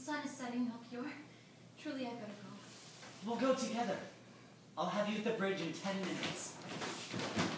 sun is setting, Melchior. Truly, I better go. We'll go together. I'll have you at the bridge in 10 minutes.